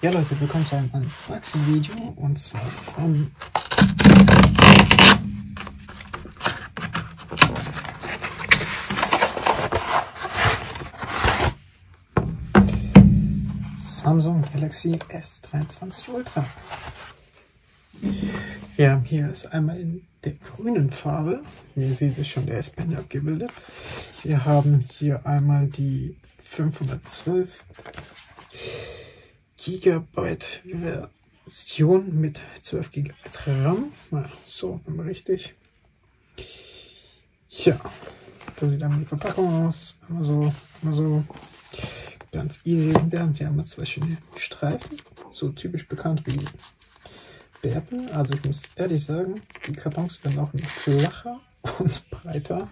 Ja Leute, willkommen zu einem Unboxing-Video und zwar von Samsung Galaxy S23 Ultra. Wir haben hier ist einmal in der grünen Farbe, hier seht ihr schon der S-Pen abgebildet. Wir haben hier einmal die 512 GB Version mit 12 GB RAM. Ja, so, richtig. Ja, so sieht dann die Verpackung aus. Immer so ganz easy. Und wir haben hier einmal zwei schöne Streifen, so typisch bekannt wie bei Apple. Also ich muss ehrlich sagen, die Kartons werden auch noch flacher und breiter.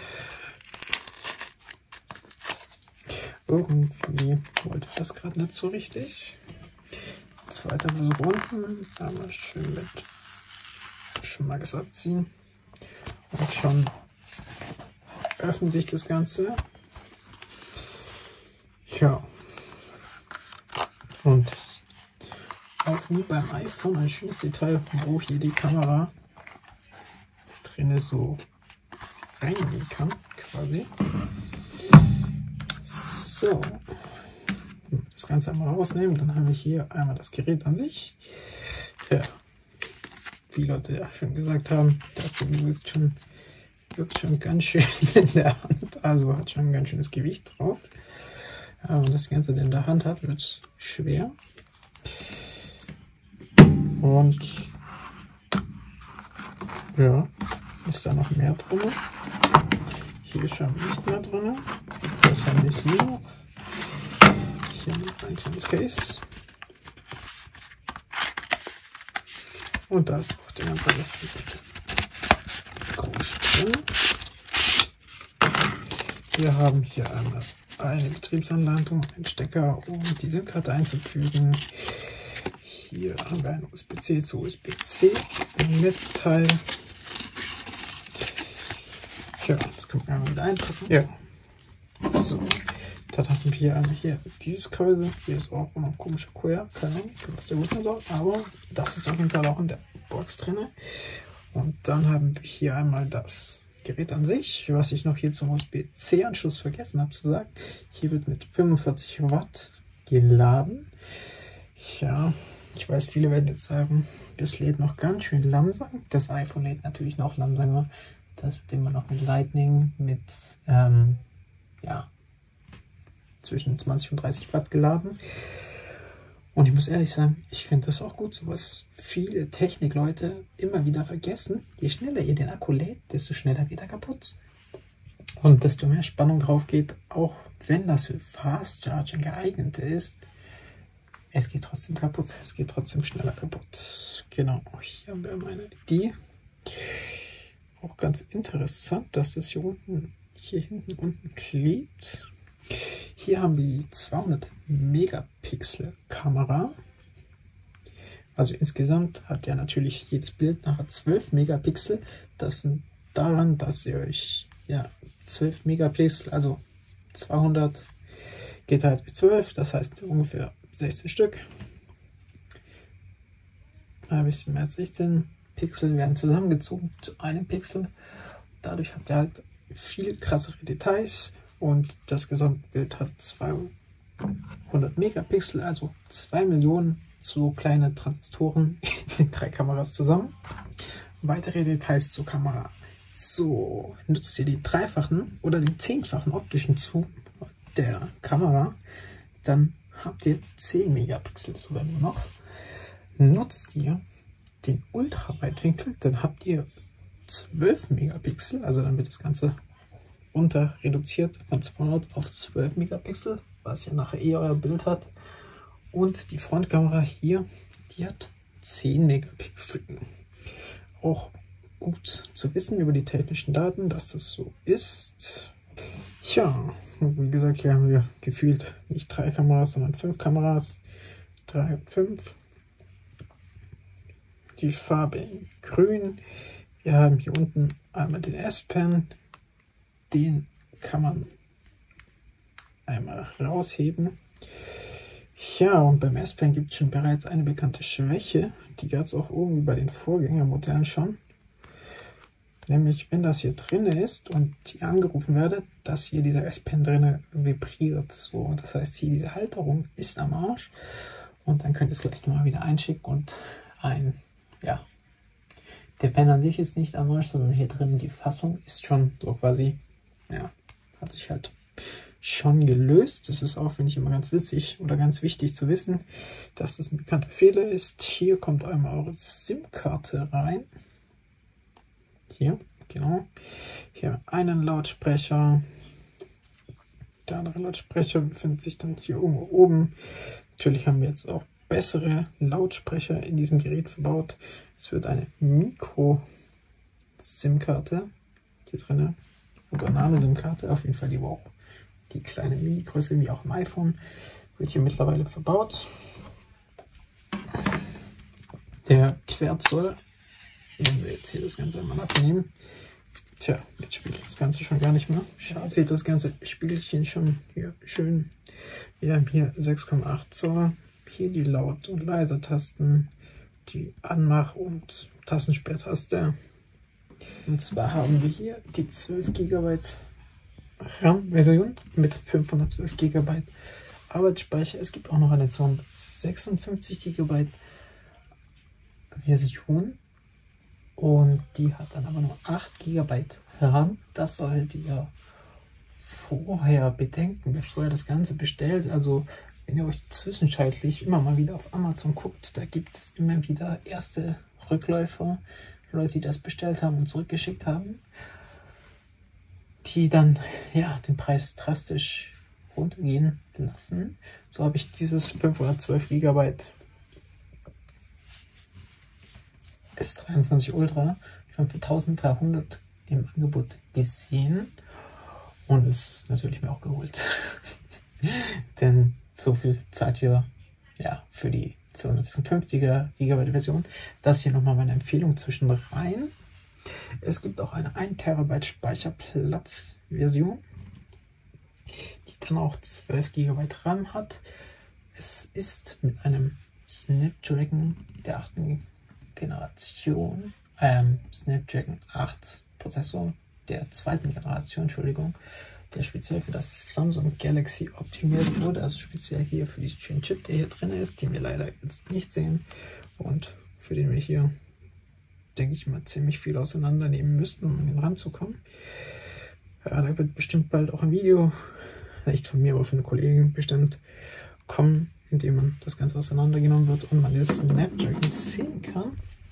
Irgendwie wollte ich das gerade nicht so richtig. Zweiter Versuch unten. Einmal schön mit Schmackes abziehen. Und schon öffnet sich das Ganze. Ja. Und auch wie beim iPhone ein schönes Detail, wo hier die Kamera drin so reingehen kann, quasi. So, das Ganze einmal rausnehmen, dann haben wir hier einmal das Gerät an sich. Ja, wie Leute ja schon gesagt haben, das Ding wirkt schon ganz schön in der Hand, also hat schon ein ganz schönes Gewicht drauf. Ja, wenn das Ganze in der Hand hat, wird es schwer. Und ja, ist da noch mehr drin. Hier ist schon nicht mehr drin. Das haben wir hier noch. Hier ein kleines Case. Und da ist auch der ganze Rest drin. Wir haben hier einmal eine Betriebsanleitung, einen Stecker, um die SIM-Karte einzufügen. Hier haben wir ein USB-C zu USB-C Netzteil. Ja, das können wir einmal wieder einpacken. Ja. So, dann haben wir hier einmal hier dieses Gehäuse. Hier ist auch noch ein komischer Quer, keine Ahnung, was der gut sein soll, aber das ist auf jeden Fall auch in der Box drin. Und dann haben wir hier einmal das Gerät an sich, was ich noch hier zum USB-C-Anschluss vergessen habe zu sagen. Hier wird mit 45 Watt geladen. Ja, ich weiß, viele werden jetzt sagen, das lädt noch ganz schön langsam. Das iPhone lädt natürlich noch langsamer. Das wird immer noch mit Lightning mit ja, zwischen 20 und 30 Watt geladen. Und ich muss ehrlich sagen, ich finde das auch gut, so was viele Technikleute immer wieder vergessen. Je schneller ihr den Akku lädt, desto schneller wird er kaputt. Und desto mehr Spannung drauf geht, auch wenn das für Fast Charging geeignet ist, es geht trotzdem kaputt. Es geht trotzdem schneller kaputt. Genau, hier haben wir meine die. Auch ganz interessant, dass das hier hinten unten klebt. Hier haben wir die 200 Megapixel Kamera. Also insgesamt hat ja natürlich jedes Bild nachher 12 Megapixel. Das sind daran, dass ihr euch ja 12 Megapixel, also 200 geteilt durch 12, das heißt ungefähr 16 Stück. Ein bisschen mehr als 16 Pixel werden zusammengezogen zu einem Pixel. Dadurch habt ihr halt viel krassere Details und das Gesamtbild hat 200 Megapixel, also 2 Millionen so kleine Transistoren in den 3 Kameras zusammen. Weitere Details zur Kamera. So, nutzt ihr die dreifachen oder den 10-fachen optischen Zoom der Kamera, dann habt ihr 10 Megapixel sogar nur noch. Nutzt ihr den Ultraweitwinkel, dann habt ihr 12 Megapixel, also dann wird das Ganze runter reduziert von 200 auf 12 Megapixel, was ja nachher euer Bild hat. Und die Frontkamera hier, die hat 10 Megapixel. Auch gut zu wissen über die technischen Daten, dass das so ist. Ja, wie gesagt, hier haben wir gefühlt nicht 3 Kameras, sondern 5 Kameras. 3 und 5. Die Farbe in grün. Wir haben hier unten einmal den S-Pen. Den kann man einmal rausheben. Ja, und beim S-Pen gibt es schon bereits eine bekannte Schwäche. Die gab es auch irgendwie bei den Vorgängermodellen schon. Nämlich, wenn das hier drin ist und ich angerufen werde, dass hier dieser S-Pen drin vibriert. So, das heißt, hier diese Halterung ist am Arsch. Und dann könnt ihr es gleich mal wieder einschicken und ja, der Pen an sich ist nicht am Arsch, sondern hier drin die Fassung ist schon so quasi, ja, hat sich halt schon gelöst. Das ist auch, finde ich, immer ganz witzig oder ganz wichtig zu wissen, dass das ein bekannter Fehler ist. Hier kommt einmal eure SIM-Karte rein. Hier, genau. Hier einen Lautsprecher. Der andere Lautsprecher befindet sich dann hier oben. Natürlich haben wir jetzt auch bessere Lautsprecher in diesem Gerät verbaut. Es wird eine Micro-SIM-Karte hier drin. Unsere Nano-SIM-Karte, auf jeden Fall die auch die kleine Mini-Größe wie auch im iPhone, wird hier mittlerweile verbaut. Der Querzoll, wenn wir jetzt hier das Ganze einmal abnehmen, tja, jetzt spiegelt das Ganze schon gar nicht mehr. Schade, seht das ganze Spiegelchen schon hier schön. Wir haben hier 6,8 Zoll, hier die Laut- und Leise-Tasten, die Anmach- und Tastensperrtaste. Und zwar haben wir hier die 12 GB RAM-Version mit 512 GB Arbeitsspeicher. Es gibt auch noch eine 256 GB Version und die hat dann aber nur 8 GB RAM. Das solltet ihr vorher bedenken, bevor ihr das Ganze bestellt. Also wenn ihr euch zwischenzeitlich immer mal wieder auf Amazon guckt, da gibt es immer wieder erste Rückläufer, Leute, die das bestellt haben und zurückgeschickt haben, die dann ja den Preis drastisch runtergehen lassen. So habe ich dieses 512 GB S23 Ultra schon für 1300 im Angebot gesehen und es natürlich mir auch geholt. Denn so viel zahlt ihr ja für die 256er GB Version. Das hier nochmal meine Empfehlung zwischen rein. Es gibt auch eine 1 TB Speicherplatz Version, die dann auch 12 GB RAM hat. Es ist mit einem Snapdragon der 8. Generation, Snapdragon 8 Prozessor der 2. Generation, Entschuldigung, der speziell für das Samsung Galaxy optimiert wurde, also speziell hier für diesen schönen Chip, der hier drin ist, den wir leider jetzt nicht sehen und für den wir hier, denke ich mal, ziemlich viel auseinandernehmen müssten, um an den ranzukommen. Ja, da wird bestimmt bald auch ein Video, nicht von mir, aber von den Kollegen bestimmt kommen, in dem man das Ganze auseinandergenommen wird und man das Snapdragon sehen kann.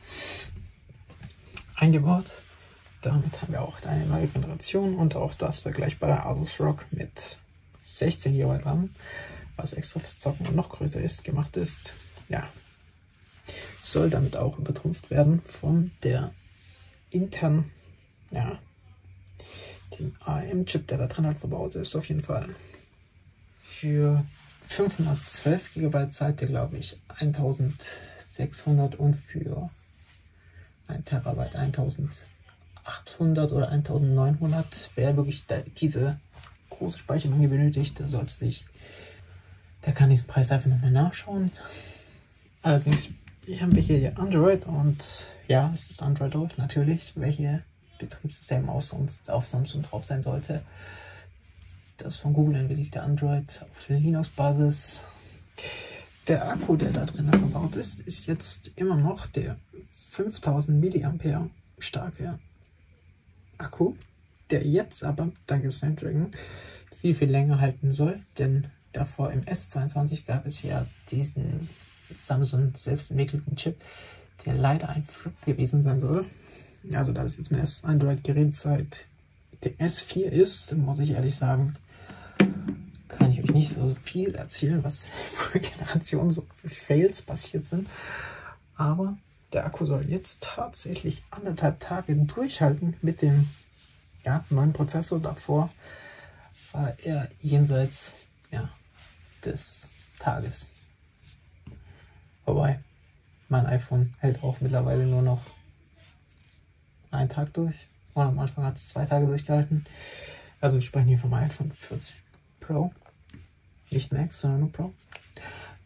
Eingebaut. Damit haben wir auch eine neue Generation und auch das vergleichbare Asus ROG mit 16 GB RAM, was extra fürs Zocken und noch größer ist, gemacht ist. Ja, soll damit auch übertrumpft werden von der internen, ja, den ARM-Chip, der da drin halt verbaut ist, auf jeden Fall. Für 512 GB zahlt ihr, glaube ich, 1600 und für 1 TB 1800 oder 1900. Wer wirklich diese große Speichermenge benötigt, der sollte sich, der kann diesen Preis einfach nochmal nachschauen. Allerdings haben wir hier Android und ja, es ist Android Auto natürlich, welche Betriebssystem auf Samsung drauf sein sollte. Das von Google entwickelte Android auf Linux-Basis. Der Akku, der da drin verbaut ist, ist jetzt immer noch der 5000 mAh starke Akku, der jetzt aber, dank dem Snapdragon, viel länger halten soll, denn davor im S22 gab es ja diesen Samsung selbst entwickelten Chip, der leider ein Flop gewesen sein soll. Also da es jetzt mein Android-Gerät seit dem S4 ist, muss ich ehrlich sagen, kann ich euch nicht so viel erzählen, was in der Generation so für Fails passiert sind. Aber der Akku soll jetzt tatsächlich 1,5 Tage durchhalten mit dem neuen Prozessor. Davor war er jenseits des Tages. Wobei, mein iPhone hält auch mittlerweile nur noch einen Tag durch. Und am Anfang hat es 2 Tage durchgehalten. Also wir sprechen hier vom iPhone 14 Pro. Nicht Max, sondern nur Pro.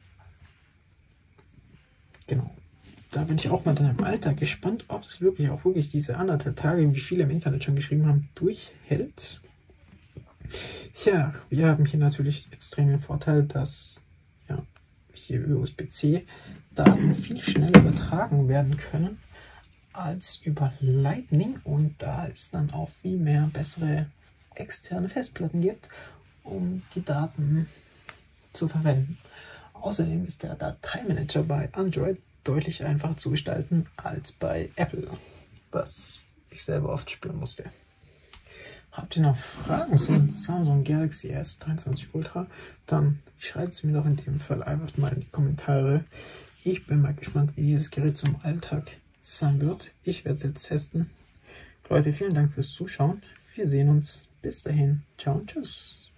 Genau. Da bin ich auch mal dann im Alltag gespannt, ob es wirklich auch wirklich diese 1,5 Tage, wie viele im Internet schon geschrieben haben, durchhält. Ja, wir haben hier natürlich extrem den Vorteil, dass ja, hier über USB-C Daten viel schneller übertragen werden können als über Lightning und da es dann auch viel mehr bessere externe Festplatten gibt, um die Daten zu verwenden. Außerdem ist der Dateimanager bei Android deutlich einfacher zu gestalten als bei Apple, was ich selber oft spüren musste. Habt ihr noch Fragen zum Samsung Galaxy S23 Ultra, dann schreibt es mir doch in dem Fall einfach mal in die Kommentare. Ich bin mal gespannt, wie dieses Gerät zum Alltag sein wird. Ich werde es jetzt testen. Leute, vielen Dank fürs Zuschauen. Wir sehen uns. Bis dahin. Ciao und tschüss.